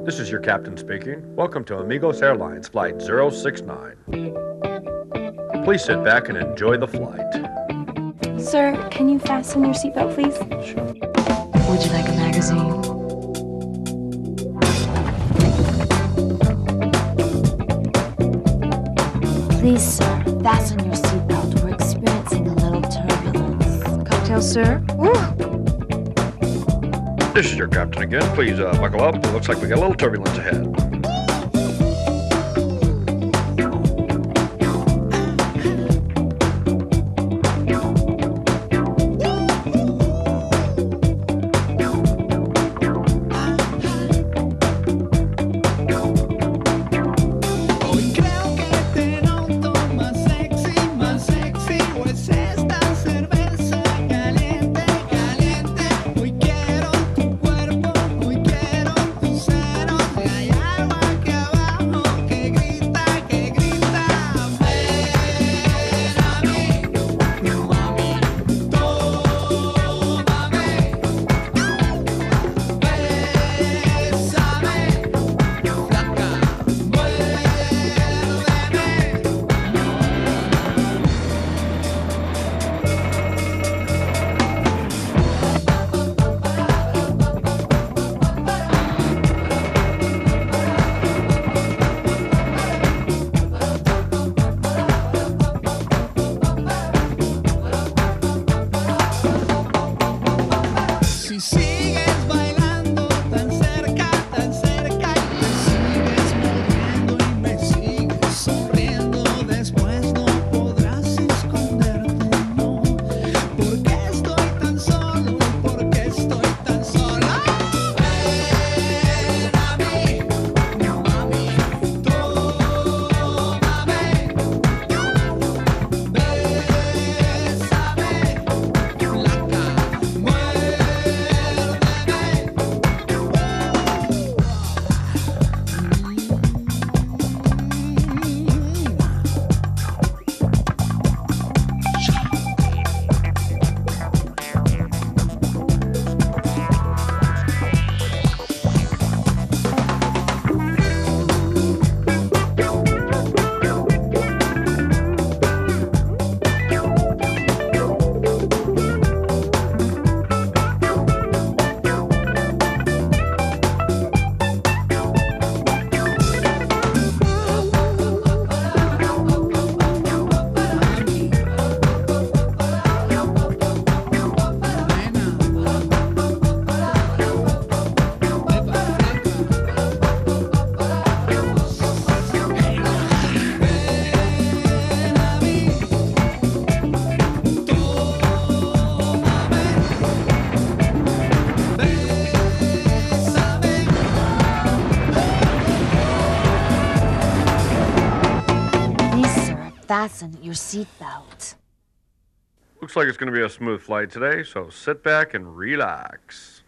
This is your captain speaking. Welcome to Amigos Airlines Flight 069. Please sit back and enjoy the flight. Sir, can you fasten your seatbelt, please? Sure. Would you like a magazine? Please, sir, fasten your seatbelt. We're experiencing a little turbulence. Cocktail, sir? Woo! This is your captain again. Please buckle up. It looks like we got a little turbulence ahead. Fasten your seatbelt. Looks like it's going to be a smooth flight today, so sit back and relax.